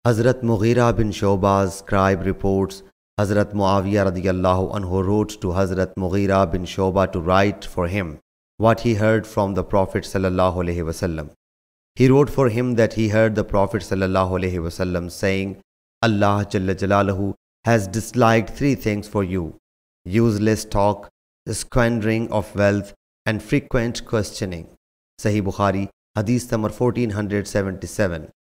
Hazrat Mughira bin Shoba's scribe reports Hazrat Muawiyah radiyallahu anhu wrote to Hazrat Mughira bin Shoba to write for him what he heard from the Prophet sallallahu alaihi wasallam. He wrote for him that he heard the Prophet sallallahu alaihi wasallam saying, Allah Jalla Jalaluhu has disliked three things for you: useless talk, the squandering of wealth, and frequent questioning. Sahih Bukhari, Hadith number 1477.